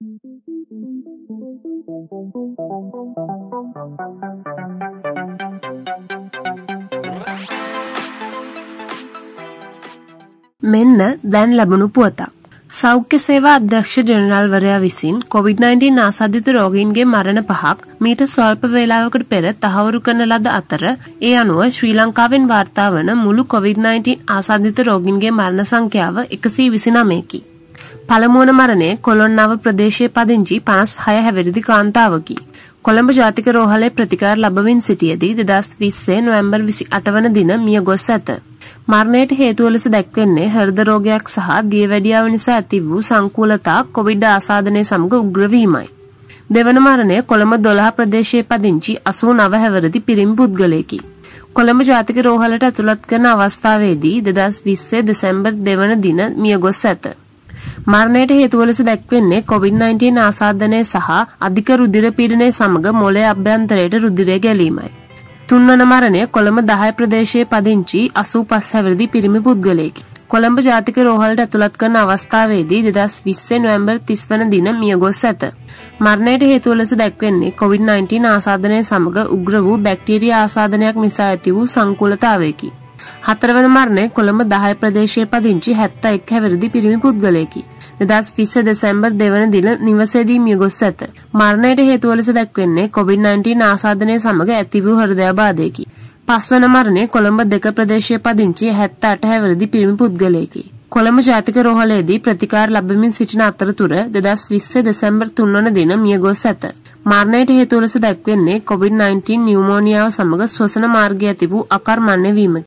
මෙන්න දැන් ලැබුණු පුවතක්. සෞඛ්‍ය සේවා අධ්‍යක්ෂ ජෙනරාල්වරයා විසින් COVID-19 ආසාදිත රෝගීන්ගේ මරණ 5ක් මීට ස්වල්ප වේලාවකට පෙර තහවුරු කරන ලද අතර ඒ අනුව ශ්‍රී ලංකාවෙන් වාර්තා වන මුළු COVID-19 ආසාදිත රෝගීන්ගේ මරණ සංඛ්‍යාව 129කි. පළමුවන මරණය කොළොන්නව ප්‍රදේශයේ පදිංචි 56 හැවිරිදි කාන්තාවකි. කොළඹ ජාතික රෝහලේ ප්‍රතිකාර ලැබමින් සිටියේදී 2020 නොවැම්බර් 28 වන දින මිය ගොස් ඇත. මරණයට හේතුව ලෙස දැක්වෙන්නේ හෘද රෝගයක් සහ දියවැඩියාව නිසා ඇති වූ සංකූලතා කොවිඩ් ආසාදනය සමග උග්‍ර වීමයි. දෙවන මරණය කොළඹ 12 ප්‍රදේශයේ පදිංචි 89 හැවිරිදි පිරිමි පුද්ගලයෙකි. කොළඹ ජාතික රෝහලට ඇතුළත් කරන අවස්ථාවේදී 2020 දෙසැම්බර් 2 වන දින මිය ගොස් ඇත. මරණයට හේතුව ලෙස දැක්වෙන්නේ COVID-19 ආසාදනය සහ අධික රුධිර පීඩනය සමග මොළයේ අභ්‍යන්තරයට රුධිරය ගැලීමයි. තුන්වන මරණය කොළඹ 10 ප්‍රදේශයේ පදිංචි 85 හැවිරිදි පිරිමි පුද්ගලයෙකි. කොළඹ ජාතික රෝහලට ඇතුළත් කරන අවස්ථාවේදී 2020 නොවැම්බර් 30 වන දින මිය ගොස් ඇත. මරණයට හේතුව ලෙස දැක්වෙන්නේ COVID-19 ආසාදනය සමග උග්‍ර වූ බැක්ටීරියා ආසාදනයක් නිසා ඇති වූ සංකූලතාවයකි. හතරවන මරණය කොළඹ 10 ප්‍රදේශයේ පදිංචි 71 හැවිරිදි පිරිමි පුද්ගලයෙකි. 2020 දෙසැම්බර් 2 වන දින නිවසේදී මිය ගොස් ඇත. මරණයට හේතුව ලෙස දැක්වෙන්නේ COVID-19 ආසාදනය සමග ඇති වූ හෘදයාබාධයකි. පස්වන මරණය කොළඹ 2 ප්‍රදේශයේ පදිංචි 78 හැවිරිදි පිරිමි පුද්ගලයෙකි. කොළඹ ජාතික රෝහලේදී ප්‍රතිකාර ලැබමින් සිටින අතරතුර 2020 දෙසැම්බර් 3 වන දින මිය ගොස් ඇත. මරණයට හේතුව ලෙස දැක්වෙන්නේ COVID-19 නියුමෝනියාව සමග ශ්වසන මාර්ගයේ ඇති වූ අකර්මණ්‍ය වීමකි.